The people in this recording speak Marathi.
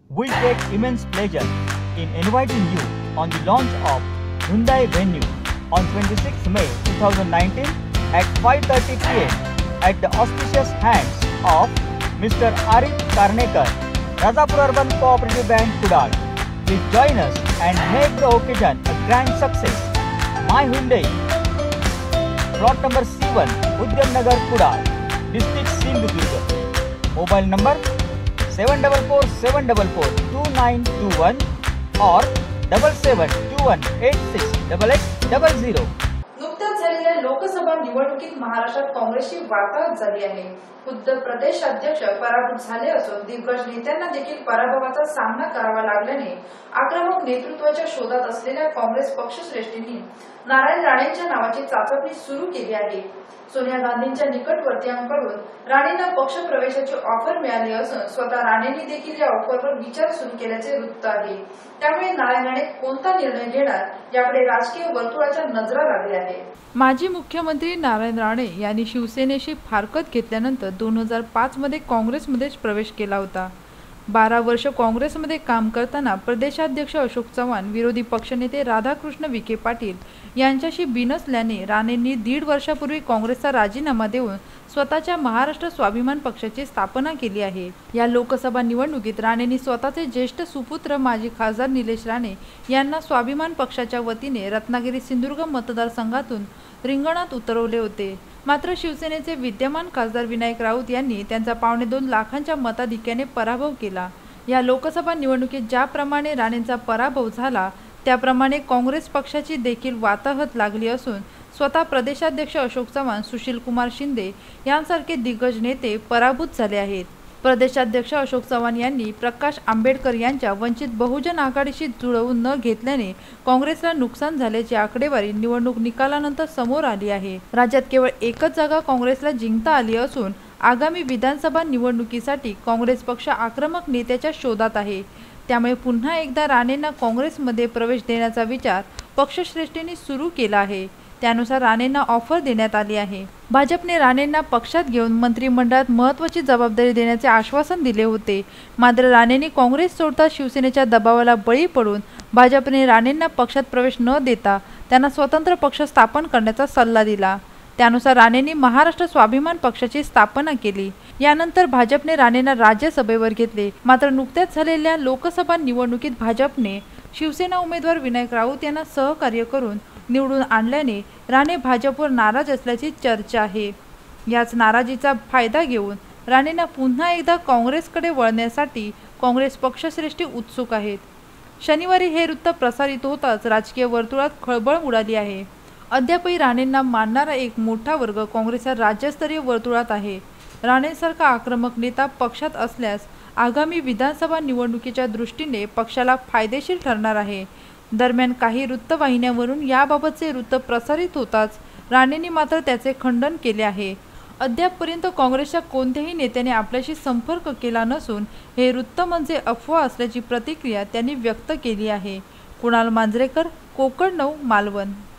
We take immense pleasure in inviting you on the launch of Hyundai Venue on 26 May 2019 at 5:30 p.m. at the auspicious hands of Mr. Arif Karnekar, Rajapur Urban Cooperative Bank, Kudal. Please join us and make the occasion a grand success. My Hyundai, plot number C1, Udyam Nagar, Kudal, district Sindhudurg. Mobile number 7447442921 or 7721868800. नुकत्याच झालेल्या लोकसभा निवडणुकीत महाराष्ट्रात काँग्रेसची वाताहत झाली आहे. खुद्द प्रदेशाध्यक्ष पराभूत झाले असून दिग्गज नेत्यांना देखील पराभवाचा सामना करावा लागल्याने आक्रमक नेतृत्वाच्या शोधात असलेल्या काँग्रेस पक्षश्रेष्ठींनी नारायण राणेंच्या नावाची चाचपणी सुरू केली आहे. सोनिया गांधींच्या निकटवर्तीयांकडून राणेंना पक्षप्रवेशाची ऑफर मिळाली असून स्वतः राणेंनी देखील या ऑफरवर विचार सुरू केल्याचे वृत्त आहे. त्यामुळे नारायण राणे कोणता निर्णय घेणार याकडे राजकीय वर्तुळाच्या नजरा लागल्या आहेत. माजी मुख्यमंत्री नारायण राणे यांनी शिवसेनेशी फारकत घेतल्यानंतर 2005 मध्ये काँग्रेसमध्ये प्रवेश केला होता. 12 वर्ष काँग्रेसमध्ये काम करताना प्रदेशाध्यक्ष अशोक चव्हाण, विरोधी पक्षनेते राधाकृष्ण विखे पाटील यांच्याशी बिनसल्याने राणेंनी 1.5 वर्षापूर्वी काँग्रेसचा राजीनामा देऊन स्वतःच्या महाराष्ट्र स्वाभिमान पक्षाची स्थापना केली आहे. या लोकसभा निवडणुकीत राणेंनी स्वतःचे ज्येष्ठ सुपुत्र माजी खासदार निलेश राणे यांना स्वाभिमान पक्षाच्या वतीने रत्नागिरी सिंधुदुर्ग मतदारसंघातून रिंगणात उतरवले होते. मात्र शिवसेनेचे विद्यमान खासदार विनायक राऊत यांनी त्यांचा 2.25 लाखांच्या मताधिक्याने पराभव केला. या लोकसभा निवडणुकीत ज्याप्रमाणे राणेंचा पराभव झाला त्याप्रमाणे काँग्रेस पक्षाची देखील वाताहत लागली असून स्वतः प्रदेशाध्यक्ष अशोक चव्हाण, सुशीलकुमार शिंदे यांसारखे दिग्गज नेते पराभूत झाले आहेत. प्रदेशाध्यक्ष अशोक चव्हाण यांनी प्रकाश आंबेडकर यांच्या वंचित बहुजन आघाडीशी जुळवून न घेतल्याने काँग्रेसला नुकसान झाल्याची आकडेवारी निवडणूक निकालानंतर समोर आली आहे. राज्यात केवळ एकच जागा काँग्रेसला जिंकता आली असून आगामी विधानसभा निवडणुकीसाठी काँग्रेस पक्ष आक्रमक नेत्याच्या शोधात आहे. त्यामुळे पुन्हा एकदा राणेंना काँग्रेसमध्ये प्रवेश देण्याचा विचार पक्षश्रेष्ठींनी सुरू केला आहे. त्यानुसार राणेंना ऑफर देण्यात आली आहे. भाजपने राणेंना पक्षात घेऊन मंत्रिमंडळात महत्त्वाची जबाबदारी देण्याचे आश्वासन दिले होते. मात्र राणेंनी काँग्रेस सोडता शिवसेनेच्या दबावाला बळी पडून भाजपने राणेंना पक्षात प्रवेश न देता त्यांना स्वतंत्र पक्ष स्थापन करण्याचा सल्ला दिला. त्यानुसार राणेंनी महाराष्ट्र स्वाभिमान पक्षाची स्थापना केली. यानंतर भाजपने राणेंना राज्यसभेवर घेतले. मात्र नुकत्याच झालेल्या लोकसभा निवडणुकीत भाजपने शिवसेना उमेदवार विनायक राऊत यांना सहकार्य करून निवडून आणल्याने राणे भाजपवर नाराज असल्याची चर्चा आहे. याच नाराजीचा फायदा घेऊन राणेंना पुन्हा एकदा काँग्रेसकडे वळण्यासाठी काँग्रेस पक्षश्रेष्ठी उत्सुक आहेत. शनिवारी हे वृत्त प्रसारित होताच राजकीय वर्तुळात खळबळ उडाली आहे. अद्यापही राणेंना मानणारा एक मोठा वर्ग काँग्रेसच्या राज्यस्तरीय वर्तुळात आहे. राणेंसारखा आक्रमक नेता पक्षात असल्यास आगामी विधानसभा निवडणुकीच्या दृष्टीने पक्षाला फायदेशीर ठरणार आहे. दरम्यान काही वृत्तवाहिन्यांवरून याबाबतचे वृत्त प्रसारित होताच राणेंनी मात्र त्याचे खंडन केले आहे. अद्यापपर्यंत काँग्रेसच्या कोणत्याही नेत्याने आपल्याशी संपर्क केला नसून हे वृत्त म्हणजे अफवा असल्याची प्रतिक्रिया त्यांनी व्यक्त केली आहे. कुणाल मांजरेकर, कोकण 9, मालवण.